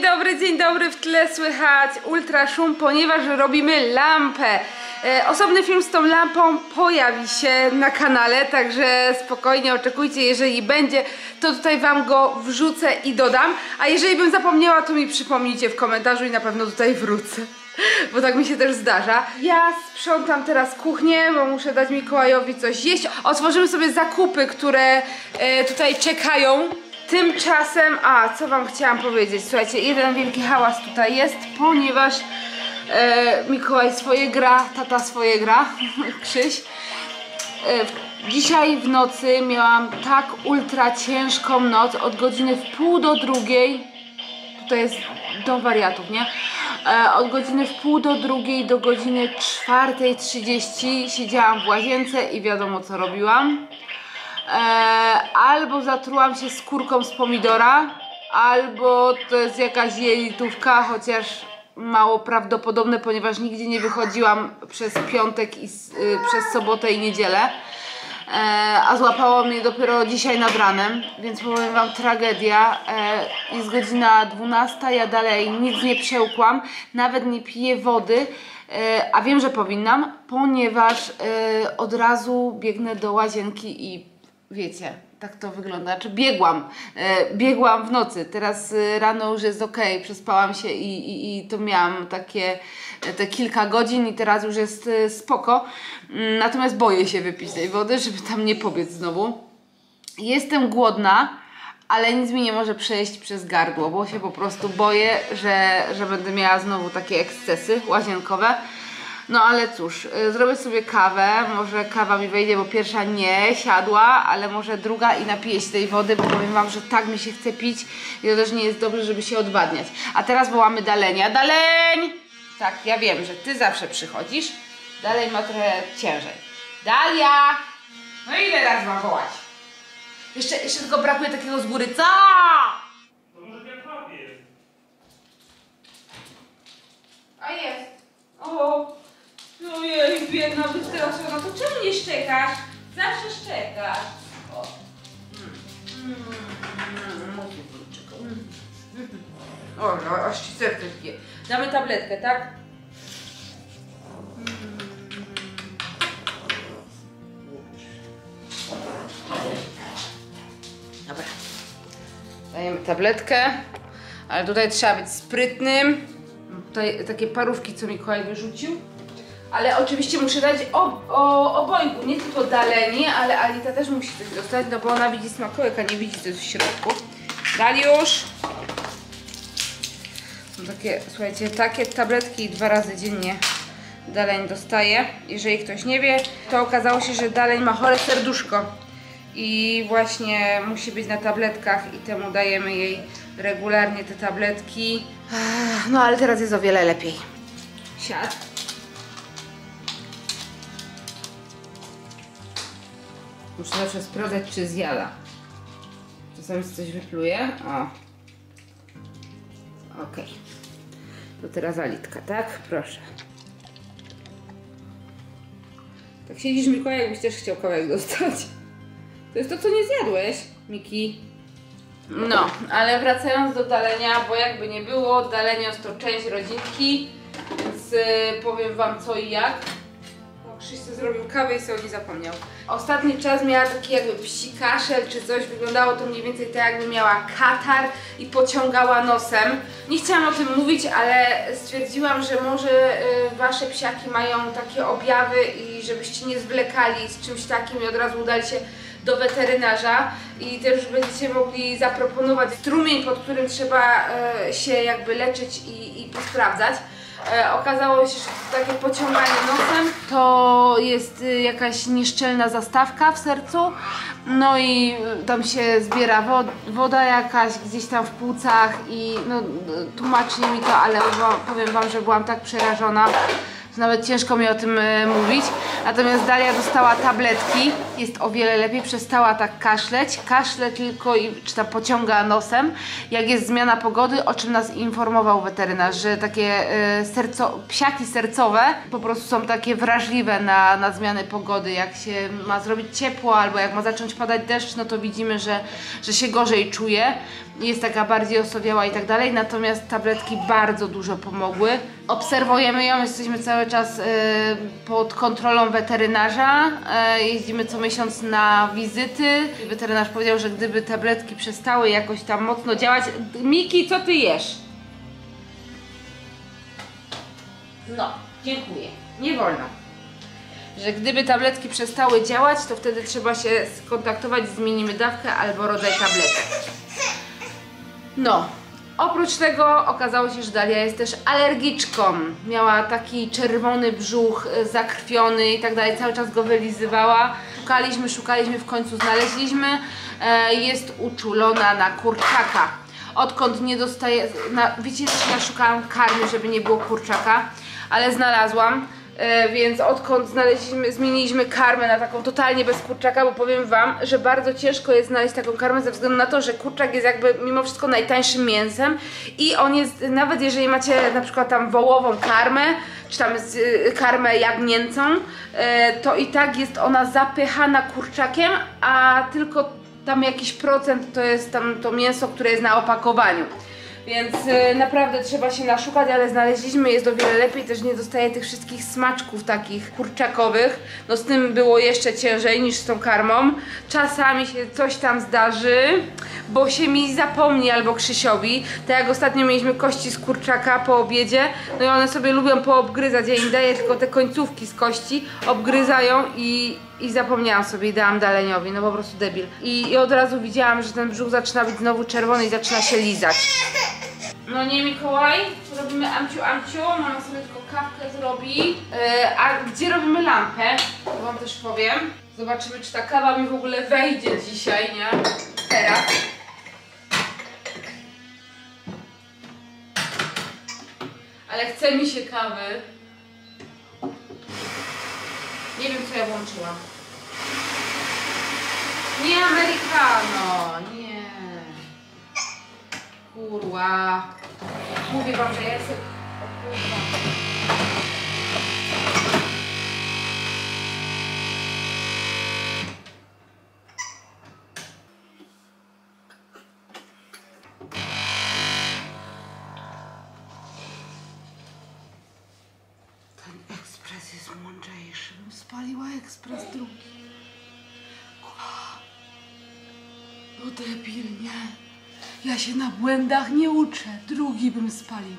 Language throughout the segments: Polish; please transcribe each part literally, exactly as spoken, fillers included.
dobry, dzień dobry. W tle słychać ultraszum, ponieważ robimy lampę. E, osobny film z tą lampą pojawi się na kanale, także spokojnie oczekujcie. Jeżeli będzie, to tutaj wam go wrzucę i dodam. A jeżeli bym zapomniała, to mi przypomnijcie w komentarzu i na pewno tutaj wrócę. Bo tak mi się też zdarza. Ja sprzątam teraz kuchnię, bo muszę dać Mikołajowi coś jeść. Otworzymy sobie zakupy, które e, tutaj czekają. Tymczasem, a co wam chciałam powiedzieć, słuchajcie, jeden wielki hałas tutaj jest, ponieważ e, Mikołaj swoje gra, tata swoje gra, Krzyś. E, dzisiaj w nocy miałam tak ultra ciężką noc, od godziny w pół do drugiej, to jest do wariatów, nie? E, od godziny w pół do drugiej do godziny czwartej trzydzieści siedziałam w łazience i wiadomo co robiłam. Eee, albo zatrułam się skórką z pomidora, albo to jest jakaś jelitówka, chociaż mało prawdopodobne, ponieważ nigdzie nie wychodziłam przez piątek i y, przez sobotę i niedzielę, eee, a złapało mnie dopiero dzisiaj nad ranem, więc powiem wam, tragedia. Eee, jest godzina dwunasta, ja dalej nic nie przełkłam, nawet nie piję wody. A wiem, że powinnam, ponieważ yy, od razu biegnę do łazienki i wiecie, tak to wygląda. Znaczy biegłam, yy, biegłam w nocy, teraz yy, rano już jest ok, przespałam się i, i, i to miałam takie yy, te kilka godzin i teraz już jest yy, spoko. Yy, natomiast boję się wypić tej wody, żeby tam nie pobiec znowu. Jestem głodna, ale nic mi nie może przejść przez gardło, bo się po prostu boję, że, że będę miała znowu takie ekscesy łazienkowe. No ale cóż, zrobię sobie kawę, może kawa mi wejdzie, bo pierwsza nie siadła, ale może druga i napiję się tej wody, bo powiem wam, że tak mi się chce pić i to też nie jest dobrze, żeby się odwadniać. A teraz wołamy Dalenia. Daleń! Tak, ja wiem, że ty zawsze przychodzisz. Dalej ma trochę ciężej. Dalia! No ile razy mam wołać? Jeszcze, jeszcze tylko brakuje takiego z góry. Co? To może jak papier. A jest. O, ojej, biedna, wystraszona. To czemu nie szczekasz? Zawsze szczekasz. O. Mm. Mm. Mm. O, no, aż ci serce bije. Damy tabletkę, tak? Dobra. Dajemy tabletkę, ale tutaj trzeba być sprytnym. Tutaj takie parówki, co Mikołaj wyrzucił. Ale oczywiście muszę dać o, o, obojgu, nie tylko Daleni, ale Alita też musi coś dostać, no bo ona widzi smakołek, a nie widzi co jest w środku. Daliusz! Są takie, słuchajcie, takie tabletki dwa razy dziennie Daleń dostaje. Jeżeli ktoś nie wie, to okazało się, że Daleń ma chore serduszko. I właśnie musi być na tabletkach i temu dajemy jej regularnie te tabletki. No ale teraz jest o wiele lepiej. Siad. Muszę zawsze sprawdzać, czy zjada. Czasami coś wypluje. O. Okej. Okay. To teraz Alitka, tak? Proszę. Tak siedzisz, Mikołaj, jakbyś też chciał kawałek dostać. To jest to, co nie zjadłeś, Miki. No, ale wracając do Dalenia, bo jakby nie było, Dalenios to część rodzinki, więc yy, powiem wam co i jak. O, Krzyś sobie zrobił kawę i sobie nie zapomniał. Ostatni czas miała taki jakby psi kaszel czy coś, wyglądało to mniej więcej tak, jakby miała katar i pociągała nosem. Nie chciałam o tym mówić, ale stwierdziłam, że może yy, wasze psiaki mają takie objawy i żebyście nie zwlekali z czymś takim i od razu udali się do weterynarza i też będziecie mogli zaproponować strumień, pod którym trzeba e, się jakby leczyć i, i posprawdzać. E, okazało się, że to takie pociąganie nosem to jest y, jakaś nieszczelna zastawka w sercu, no i y, tam się zbiera wod woda jakaś gdzieś tam w płucach i no, tłumaczyli mi to, ale powiem wam, że byłam tak przerażona, nawet ciężko mi o tym e, mówić. Natomiast Dalia dostała tabletki, jest o wiele lepiej, przestała tak kaszleć. Kaszle tylko i czy tam pociąga nosem, jak jest zmiana pogody, o czym nas informował weterynarz, że takie e, serco, psiaki sercowe po prostu są takie wrażliwe na, na zmiany pogody. Jak się ma zrobić ciepło albo jak ma zacząć padać deszcz, no to widzimy, że, że się gorzej czuje. Jest taka bardziej osowiała i tak dalej, natomiast tabletki bardzo dużo pomogły. Obserwujemy ją, jesteśmy cały czas y, pod kontrolą weterynarza, y, jeździmy co miesiąc na wizyty. Weterynarz powiedział, że gdyby tabletki przestały jakoś tam mocno działać... Miki, co ty jesz? No, dziękuję. Nie wolno. Że gdyby tabletki przestały działać, to wtedy trzeba się skontaktować, zmienimy dawkę albo rodzaj tabletek. No, oprócz tego okazało się, że Dalia jest też alergiczką. Miała taki czerwony brzuch, zakrwiony i tak dalej, cały czas go wylizywała. Szukaliśmy, szukaliśmy, w końcu znaleźliśmy. E, jest uczulona na kurczaka. Odkąd nie dostaje... Na, wiecie, że ja szukałam karmy, żeby nie było kurczaka, ale znalazłam. E, więc odkąd znaleźliśmy, zmieniliśmy karmę na taką totalnie bez kurczaka, bo powiem wam, że bardzo ciężko jest znaleźć taką karmę ze względu na to, że kurczak jest jakby mimo wszystko najtańszym mięsem i on jest, nawet jeżeli macie na przykład tam wołową karmę, czy tam z, y, karmę jagnięcą, e, to i tak jest ona zapychana kurczakiem, a tylko tam jakiś procent to jest tam to mięso, które jest na opakowaniu. Więc y, naprawdę trzeba się naszukać, ale znaleźliśmy, jest o wiele lepiej, też nie dostaje tych wszystkich smaczków takich kurczakowych. No z tym było jeszcze ciężej niż z tą karmą. Czasami się coś tam zdarzy, bo się mi zapomni albo Krzysiowi. Tak jak ostatnio mieliśmy kości z kurczaka po obiedzie, no i one sobie lubią poobgryzać, ja im daję tylko te końcówki z kości, obgryzają i... I zapomniałam sobie i dałam Daleniowi, no po prostu debil. I, I od razu widziałam, że ten brzuch zaczyna być znowu czerwony i zaczyna się lizać. No nie, Mikołaj? Robimy amciu amciu, mama sobie tylko kawkę zrobi. Yy, a gdzie robimy lampę? To wam też powiem. Zobaczymy, czy ta kawa mi w ogóle wejdzie dzisiaj, nie? Teraz. Ale chce mi się kawy. Nie wiem, co ja włączyłam. Nie americano, nie. Kurwa. Mówię wam, że ja jestem... O kurwa. Ten ekspres jest mądrzejszy. Bym spaliła ekspres drugi. Kurwa. No debil, nie. Ja się na błędach nie uczę. Drugi bym spalił.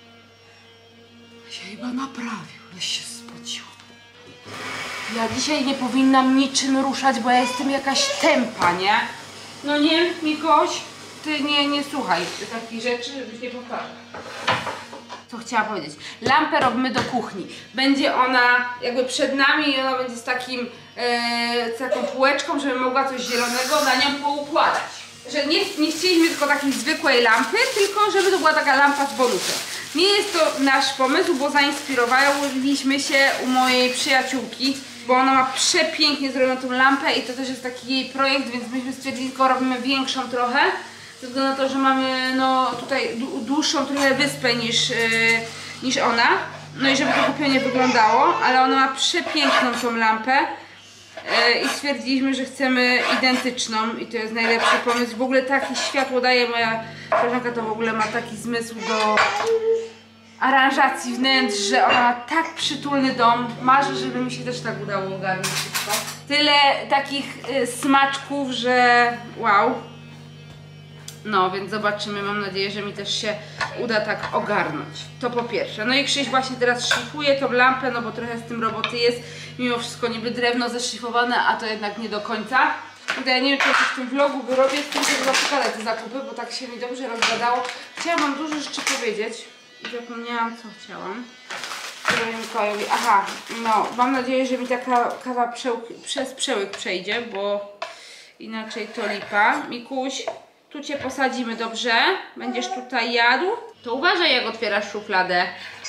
Się chyba naprawił. Ja się spocił. Ja dzisiaj nie powinnam niczym ruszać, bo ja jestem jakaś tępa, nie? No nie, Mikoś? Ty nie, nie słuchaj takich rzeczy, żebyś nie powtarzał. Co chciałam powiedzieć? Lampę robimy do kuchni. Będzie ona jakby przed nami i ona będzie z takim, e, z taką półeczką, żeby mogła coś zielonego na nią poukładać. Że nie, nie chcieliśmy tylko takiej zwykłej lampy, tylko żeby to była taka lampa z bonusem. Nie jest to nasz pomysł, bo zainspirowaliśmy się u mojej przyjaciółki, bo ona ma przepięknie zrobioną tą lampę i to też jest taki jej projekt, więc myśmy stwierdzili, tylko robimy większą trochę. Ze względu na to, że mamy no tutaj dłuższą trochę wyspę niż, yy, niż ona. No i żeby to kupienie wyglądało, ale ona ma przepiękną tą lampę yy, i stwierdziliśmy, że chcemy identyczną i to jest najlepszy pomysł. W ogóle takie światło daje, moja koleżanka to w ogóle ma taki zmysł do aranżacji wnętrz, że ona ma tak przytulny dom. Marzę, żeby mi się też tak udało ogarnąć wszystko. Tyle takich yy, smaczków, że wow. No, więc zobaczymy, mam nadzieję, że mi też się uda tak ogarnąć. To po pierwsze. No i Krzyś właśnie teraz szlifuje tą lampę, no bo trochę z tym roboty jest. Mimo wszystko niby drewno zeszlifowane, a to jednak nie do końca. No ja nie wiem, czy ja coś w tym vlogu wyrobię, z tym, żeby zapukać te zakupy, bo tak się mi dobrze rozgadało. Chciałam wam dużo rzeczy powiedzieć i zapomniałam, co chciałam. Mikołajowi. Aha, no, mam nadzieję, że mi taka kawa przełk, przez przełyk przejdzie, bo inaczej to lipa. Mikuś, tu cię posadzimy, dobrze? Będziesz tutaj jadł? To uważaj, jak otwierasz szufladę.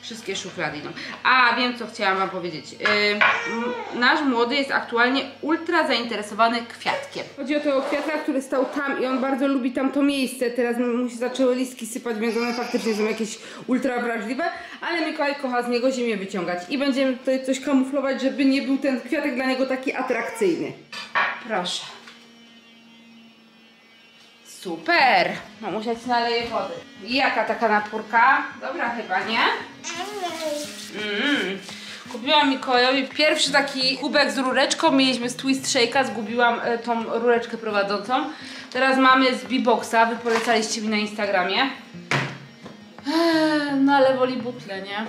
Wszystkie szuflady idą. A, wiem co chciałam wam powiedzieć. Yy, nasz młody jest aktualnie ultra zainteresowany kwiatkiem. Chodzi o tego kwiatka, który stał tam i on bardzo lubi tamto miejsce. Teraz mu się zaczęły listki sypać, więc one faktycznie są jakieś ultra wrażliwe. Ale Mikołaj kocha z niego ziemię wyciągać. I będziemy tutaj coś kamuflować, żeby nie był ten kwiatek dla niego taki atrakcyjny. Proszę. Super! Mamusia ci naleje wody. Jaka taka napórka? Dobra chyba, nie? Mm. Kupiłam Mikołajowi pierwszy taki kubek z rureczką. Mieliśmy z Twist Shake'a, zgubiłam e, tą rureczkę prowadzącą. Teraz mamy z B-Boxa, wy polecaliście mi na Instagramie. Eee, no ale woli butle, nie?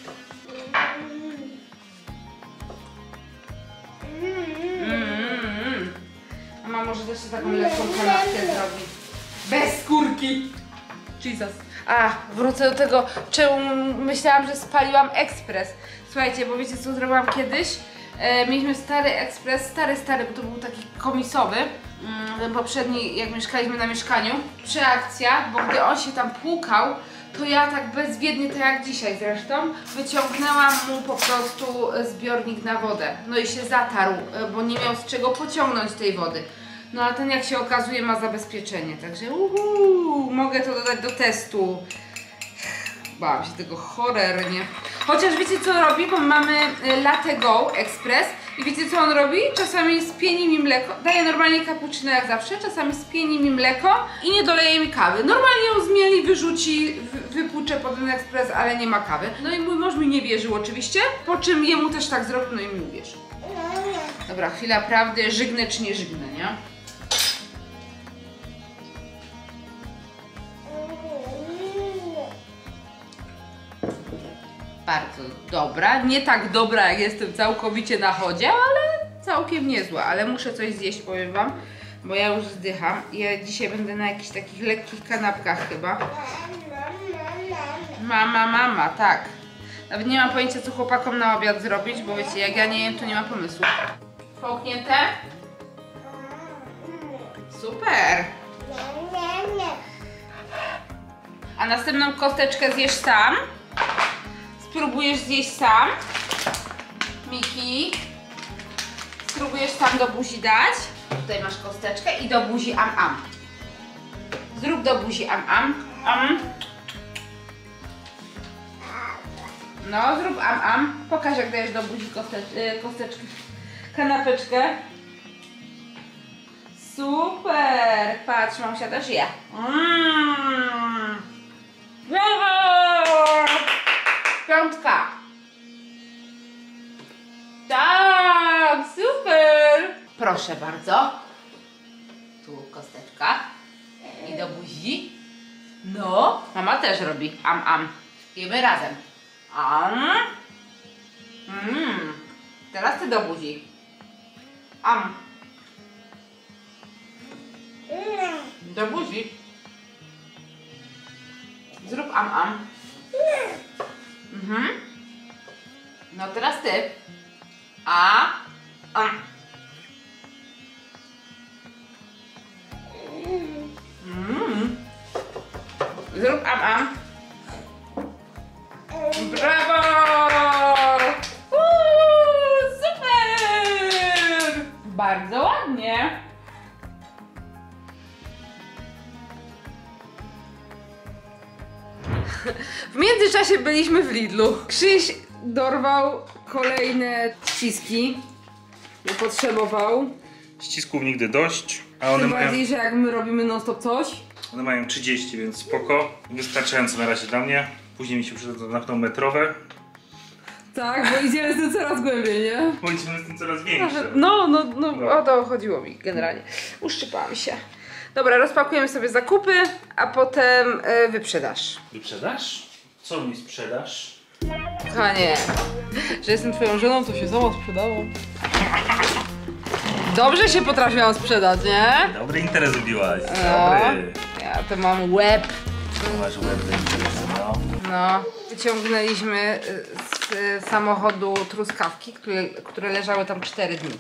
Mm. A mama może też taką lekką kanapkę zrobić. Bez skórki! Jesus. A, wrócę do tego, czemu myślałam, że spaliłam ekspres. Słuchajcie, bo wiecie co zrobiłam kiedyś? E, mieliśmy stary ekspres, stary, stary, bo to był taki komisowy. Mm, ten poprzedni, jak mieszkaliśmy na mieszkaniu. Przeakcja, bo gdy on się tam płukał, to ja tak bezwiednie, tak jak dzisiaj zresztą, wyciągnęłam mu po prostu zbiornik na wodę. No i się zatarł, bo nie miał z czego pociągnąć tej wody. No a ten, jak się okazuje, ma zabezpieczenie, także uhu, mogę to dodać do testu. Bałam się tego cholernie. Chociaż wiecie co robi, bo mamy Latte Go Express i wiecie co on robi? Czasami spieni mi mleko, daje normalnie cappuccino jak zawsze, czasami spieni mi mleko i nie doleje mi kawy. Normalnie ją zmieli, wyrzuci, wypłucze pod ten ekspres, ale nie ma kawy. No i mój mąż mi nie wierzył oczywiście, po czym jemu też tak zrobił, no i mi uwierzył. Dobra, chwila prawdy, żygnę czy nie żygnę, nie? Bardzo dobra, nie tak dobra jak jestem całkowicie na chodzie, ale całkiem niezła, ale muszę coś zjeść, powiem wam, bo ja już zdycham. Ja dzisiaj będę na jakichś takich lekkich kanapkach chyba. Mama, mama, tak. Nawet nie mam pojęcia, co chłopakom na obiad zrobić, bo wiecie, jak ja nie jem, to nie ma pomysłu. Połknięte? Super! A następną kosteczkę zjesz sam? Spróbujesz zjeść sam? Miki? Spróbujesz sam do buzi dać? Tutaj masz kosteczkę i do buzi am am. Zrób do buzi am am. am. No, zrób am am. Pokaż, jak dajesz do buzi kostecz kosteczkę. Kanapeczkę. Super! Patrz, mamusia też je. Mm. Brawo! Piątka. Tak, super! Proszę bardzo. Tu kosteczka. I do buzi. No, mama też robi am am. Jemy razem. Am. Mm. Teraz ty do buzi. Am. Do buzi. Zrób am am. Mhm. No teraz ty. A. Am. Mm. Zrób am am. Brawo! Uuu, super! Bardzo ładnie. W międzyczasie byliśmy w Lidlu. Krzyś dorwał kolejne ściski, bo potrzebował. Ścisków nigdy dość, a one Tym mają, bardziej, że jak my robimy non stop coś. one mają trzydzieści, więc spoko. Wystarczająco na razie dla mnie. Później mi się przydadzą na tą metrowe. Tak, bo idziemy z tym coraz głębiej, nie? Pójdziemy z tym coraz większe. No, no, no, No. o to chodziło mi generalnie. Uszczypałam się. Dobra, rozpakujemy sobie zakupy, a potem y, wyprzedaż. Wyprzedasz? Co mi sprzedasz? Kochanie, że jestem twoją żoną, to się sama sprzedało. Dobrze się potrafiłam sprzedać, nie? Dobry interes ubiłaś. No, Dobry. ja to mam łeb. Masz łeb do interesu, no. No, wyciągnęliśmy z y, samochodu truskawki, które, które leżały tam cztery dni.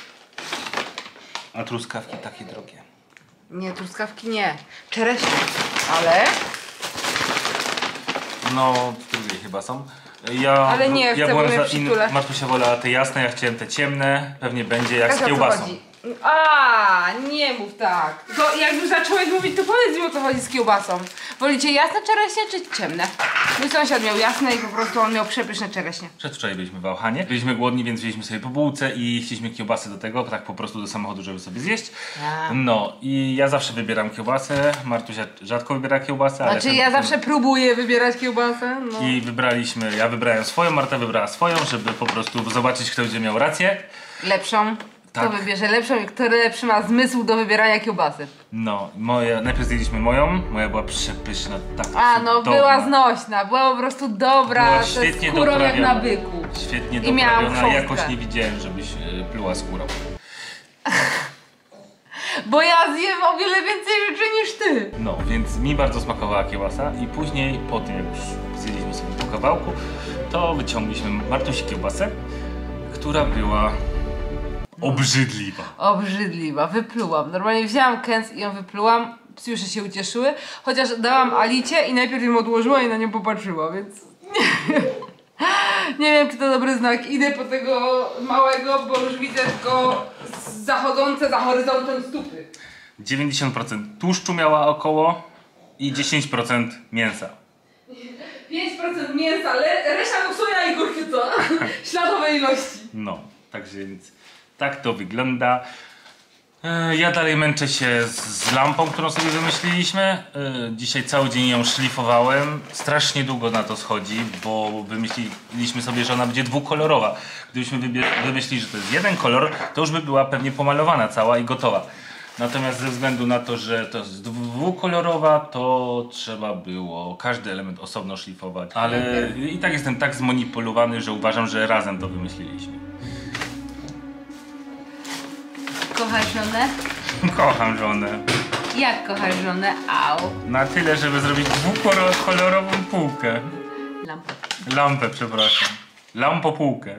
A truskawki takie drogie. Nie, truskawki nie, czereśnie, ale No, drugie chyba są. Ja, Ale nie, ja chcę, byłem bo mnie za przytula. in... Martusia wolała te jasne, ja chciałem te ciemne. Pewnie będzie jak Kasia, z o co kiełbasą. chodzi? A, nie mów tak. To jak już zacząłeś mówić, to powiedz mi, o co chodzi z kiełbasą. Wolicie jasne czereśnie czy ciemne? Mój sąsiad miał jasne i po prostu on miał przepyszne czereśnie. Przedwczoraj byliśmy w Auchanie. Byliśmy głodni, więc wzięliśmy sobie po bułce i chcieliśmy kiełbasy do tego, tak po prostu do samochodu, żeby sobie zjeść. A. No i ja zawsze wybieram kiełbasę, Martusia rzadko wybiera kiełbasę, ale... Znaczy ten- ja ten- zawsze próbuję wybierać kiełbasę. No. I wybraliśmy, ja wybrałem swoją, Marta wybrała swoją, żeby po prostu zobaczyć, kto będzie miał rację. Lepszą. Kto Tak. wybierze lepszą i kto lepszy ma zmysł do wybierania kiełbasy. No, moje, najpierw zjedliśmy moją, moja była przepyszna, tak A no, cudowna. była znośna, była po prostu dobra, Była ze świetnie skórą jak doprawiona. na byku. Świetnie I miałam doprawiona, chrząstkę. jakoś nie widziałem, żebyś e, pluła skórą. Bo ja zjem o wiele więcej rzeczy niż ty. No, więc mi bardzo smakowała kiełbasa i później, po tym jak już zjedliśmy sobie po kawałku, to wyciągliśmy Martusi kiełbasę, która była obrzydliwa. Obrzydliwa, wyplułam. Normalnie wzięłam kęs i ją wyplułam. Psyusze się ucieszyły, chociaż dałam Alicie i najpierw ją odłożyła i na nią popatrzyła, więc nie wiem. Nie wiem, czy to dobry znak. Idę po tego małego, bo już widzę tylko zachodzące za horyzontem stupy. dziewięćdziesiąt procent tłuszczu miała około i dziesięć procent mięsa. pięć procent mięsa, le- reszta to soja i kurczyca. Śladowej ilości. No, także więc tak to wygląda. E, Ja dalej męczę się z, z lampą, którą sobie wymyśliliśmy. E, Dzisiaj cały dzień ją szlifowałem. Strasznie długo na to schodzi, bo wymyśliliśmy sobie, że ona będzie dwukolorowa. Gdybyśmy wybie- wymyślili, że to jest jeden kolor, to już by była pewnie pomalowana cała i gotowa. Natomiast ze względu na to, że to jest dwukolorowa, to trzeba było każdy element osobno szlifować. Ale i tak jestem tak zmanipulowany, że uważam, że razem to wymyśliliśmy. Kochasz żonę? Kocham żonę. Jak kochasz żonę? Au. Na tyle, żeby zrobić dwukolorową półkę. Lampa. Lampę, przepraszam. Lampopółkę.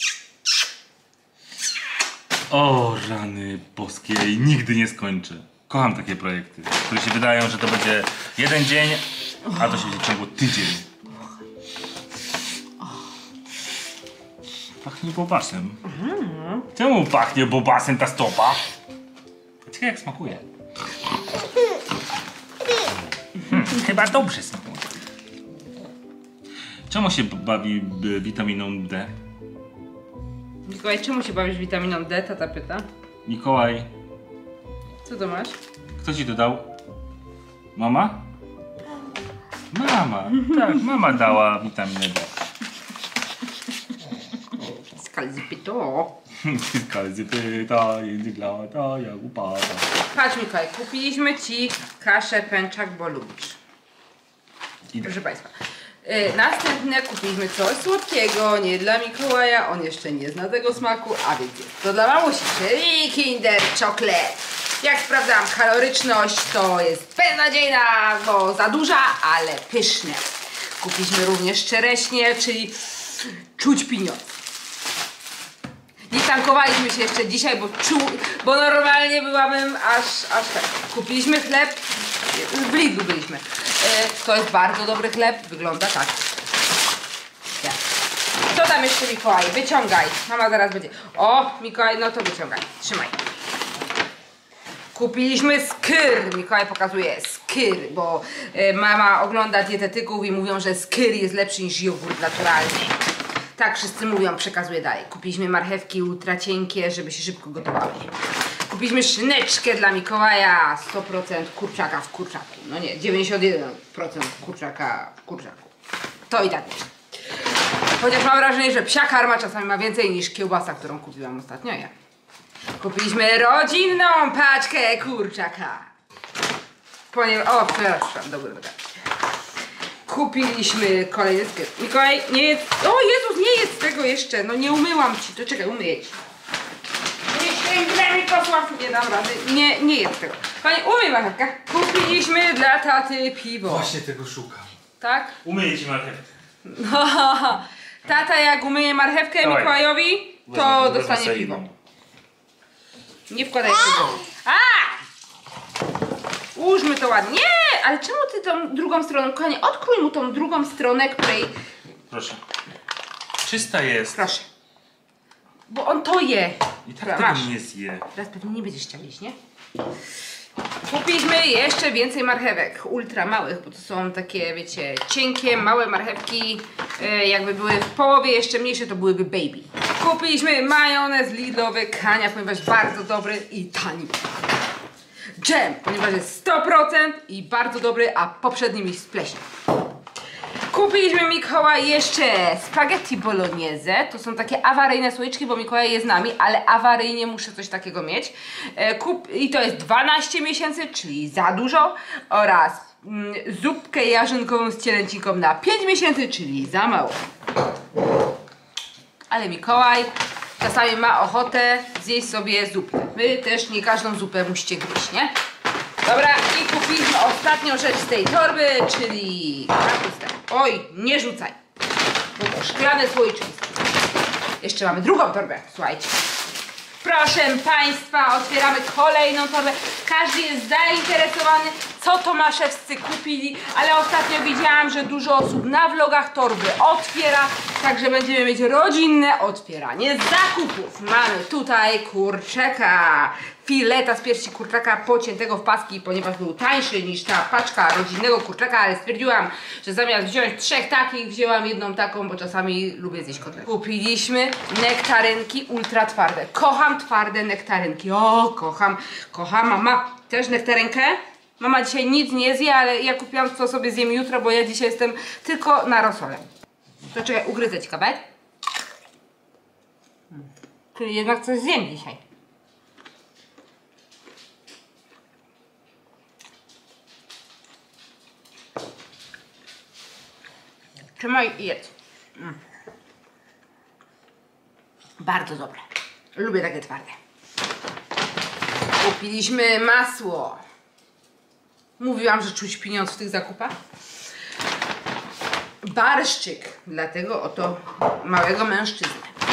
O, rany boskie, nigdy nie skończę. Kocham takie projekty, które się wydają, że to będzie jeden dzień, a to się będzie ciągło tydzień. Pachnie bobasem. Czemu pachnie bobasem ta stopa? Ciekawe jak smakuje. Hmm, chyba dobrze smakuje. Czemu się bawi y, witaminą D? Mikołaj, czemu się bawisz witaminą D? Tata pyta. Mikołaj, Co to masz? kto ci to dał? Mama? Mama, tak, mama dała witaminę D. Skalzipito. Każdy pyta, język lata, jak upada. Patrz Mikołaj, kupiliśmy ci kaszę pęczak, bo lubisz. Idę. Proszę Państwa. Yy, następne kupiliśmy coś słodkiego, nie dla Mikołaja, on jeszcze nie zna tego smaku, a więc jest to dla mamusi, czyli Kinder Chocolate. Jak sprawdzam kaloryczność, to jest beznadziejna, bo za duża, ale pyszne. Kupiliśmy również czereśnie, czyli czuć pieniądz. Nie tankowaliśmy się jeszcze dzisiaj, bo, czu, bo normalnie byłabym aż, aż tak. Kupiliśmy chleb, w Lidlu byliśmy. E, to jest bardzo dobry chleb, wygląda tak. tak. Co tam jeszcze Mikołaj? Wyciągaj. Mama zaraz będzie. O, Mikołaj, no to wyciągaj. Trzymaj. Kupiliśmy skyr. Mikołaj pokazuje skyr, bo e, mama ogląda dietetyków i mówią, że skyr jest lepszy niż jogurt naturalny. Tak wszyscy mówią, przekazuję dalej. Kupiliśmy marchewki ultra cienkie, żeby się szybko gotowały. Kupiliśmy szyneczkę dla Mikołaja, sto procent kurczaka w kurczaku. No nie, dziewięćdziesiąt jeden procent kurczaka w kurczaku. To i tak nie. Chociaż mam wrażenie, że psia karma czasami ma więcej niż kiełbasa, którą kupiłam ostatnio ja. Kupiliśmy rodzinną paczkę kurczaka. Ponieważ... O, przepraszam, do góry dodać. Kupiliśmy kolejny sklep. Mikołaj, nie jedz... O Jezus, nie jedz tego jeszcze. No nie umyłam ci. To czekaj, umyję ci. Nie sięgnę Mikosław. Nie dam rady. Nie, nie jedz tego. Pani, umyj marchewkę. Kupiliśmy dla taty piwo. Właśnie tego szukam. Tak? Umyję ci marchewkę. No, tata jak umyje marchewkę Dawaj. Mikołajowi, to Wezmę- wezmę dostanie sobie piwo. inną. Nie wkładaj tego. A! Ułóżmy to ładnie. Nie! ale czemu ty tą drugą stroną, kochanie, odkrój mu tą drugą stronę, której... Proszę. Czysta jest. Proszę. Bo on to je. I tak Dobra, tego masz. nie zje. Teraz pewnie nie będziesz chciał jeść, nie? Kupiliśmy jeszcze więcej marchewek, ultra małych, bo to są takie, wiecie, cienkie, małe marchewki. E, jakby były w połowie jeszcze mniejsze, to byłyby baby. Kupiliśmy majonez Lidlowy Kania, ponieważ bardzo dobry i tani. Dżem, ponieważ jest sto procent i bardzo dobry, a poprzedni mi spleśniał. Kupiliśmy Mikołaj jeszcze spaghetti bolognese. To są takie awaryjne słoiczki, bo Mikołaj je z nami, ale awaryjnie muszę coś takiego mieć. E, kup... I to jest dwanaście miesięcy, czyli za dużo. Oraz mm, zupkę jarzynkową z cielęcinką na pięć miesięcy, czyli za mało. Ale Mikołaj czasami ma ochotę zjeść sobie zupę. Wy też nie każdą zupę musicie gryźć, nie? Dobra, i kupiliśmy ostatnią rzecz z tej torby, czyli kapustę. Oj, nie rzucaj, bo to szklane słoiczki. Jeszcze mamy drugą torbę, słuchajcie. Proszę Państwa, otwieramy kolejną torbę. Każdy jest zainteresowany, co Tomaszewscy kupili, ale ostatnio widziałam, że dużo osób na vlogach torby otwiera, także będziemy mieć rodzinne otwieranie zakupów. Mamy tutaj kurczaka, fileta z piersi kurczaka pociętego w paski, ponieważ był tańszy niż ta paczka rodzinnego kurczaka, ale stwierdziłam, że zamiast wziąć trzech takich, wzięłam jedną taką, bo czasami lubię zjeść kotlety. Kupiliśmy nektarynki ultra twarde. Kocham twarde nektarynki. O, kocham, kocham. Mama też nektarynkę? Mama dzisiaj nic nie zje, ale ja kupiłam, co sobie zjem jutro, bo ja dzisiaj jestem tylko na rosolem. To czekaj, ugryzę ci kawałek. Hmm. Czyli jednak coś zjem dzisiaj. Trzymaj i jedz. Mm. Bardzo dobre. Lubię takie twarde. Kupiliśmy masło. Mówiłam, że czuć pieniądz w tych zakupach. Barszczyk dla tego oto małego mężczyzny.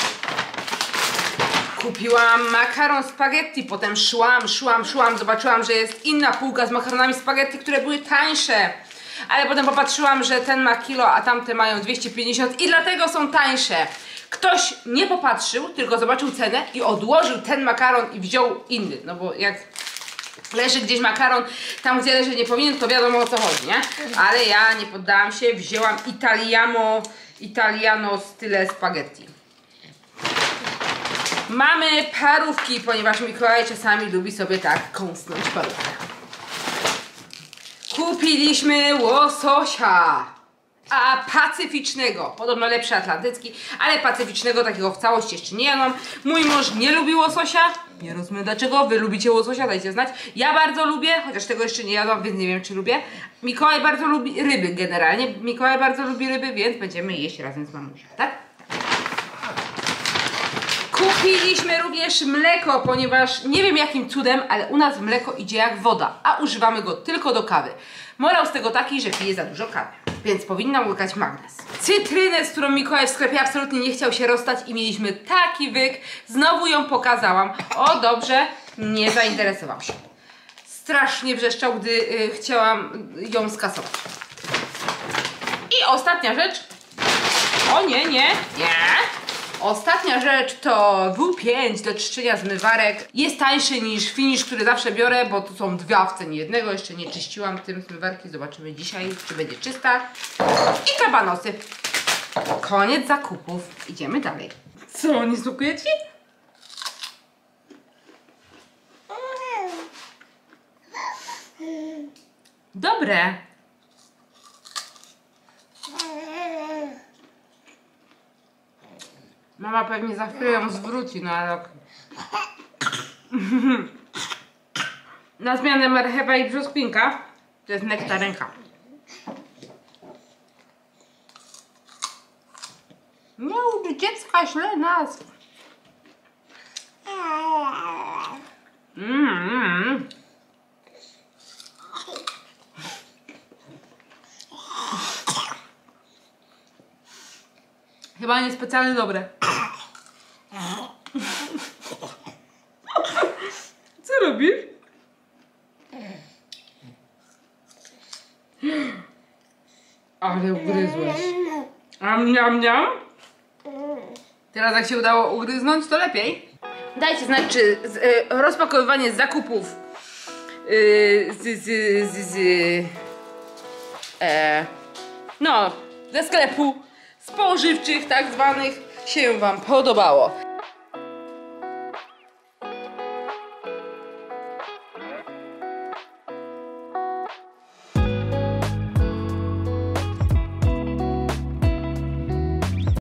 Kupiłam makaron spaghetti, potem szłam, szłam, szłam, zobaczyłam, że jest inna półka z makaronami spaghetti, które były tańsze. Ale potem popatrzyłam, że ten ma kilo, a tamte mają dwieście pięćdziesiąt i dlatego są tańsze. Ktoś nie popatrzył, tylko zobaczył cenę i odłożył ten makaron i wziął inny. No bo jak leży gdzieś makaron tam, gdzie leży nie powinien, to wiadomo, o co chodzi, nie? Ale ja nie poddałam się, wzięłam Italiano, Italiano style spaghetti. Mamy parówki, ponieważ Mikołaj czasami lubi sobie tak kąsnąć parówkę. Kupiliśmy łososia, a pacyficznego, podobno lepszy atlantycki, ale pacyficznego takiego w całości jeszcze nie jadłam. Mój mąż nie lubi łososia, nie rozumiem dlaczego, wy lubicie łososia, dajcie znać. Ja bardzo lubię, chociaż tego jeszcze nie jadłam, więc nie wiem czy lubię. Mikołaj bardzo lubi ryby generalnie, Mikołaj bardzo lubi ryby, więc będziemy jeść razem z mamusią, tak? Kupiliśmy również mleko, ponieważ nie wiem jakim cudem, ale u nas mleko idzie jak woda, a używamy go tylko do kawy. Morał z tego taki, że pije za dużo kawy, więc powinnam łykać magnes. Cytrynę, z którą Mikołaj w sklepie absolutnie nie chciał się rozstać i mieliśmy taki wyk. Znowu ją pokazałam. O, dobrze, nie zainteresował się. Strasznie wrzeszczał, gdy y, chciałam ją skasować. I ostatnia rzecz. O nie, nie, nie. Ostatnia rzecz to W pięć do czyszczenia zmywarek. Jest tańszy niż Finish, który zawsze biorę, bo to są dwa w cenie jednego. Jeszcze nie czyściłam tym zmywarki. Zobaczymy dzisiaj, czy będzie czysta. I kabanosy. Koniec zakupów. Idziemy dalej. Co, nie smakuje ci? Dobre. Mama pewnie za chwilę ją zwróci, no ale ok. Na zmianę marchewa i brzoskwinka to jest nektarynka. Nie uczy dziecka źle nazw. Mm. Chyba niespecjalnie dobre. Co robisz? Ale ugryzłeś. Am, niam, niam. Teraz jak się udało ugryznąć, to lepiej. Dajcie znać, czy z, y, rozpakowywanie zakupów y, z, z, z, z e, no, ze sklepu spożywczych tak zwanych się wam podobało.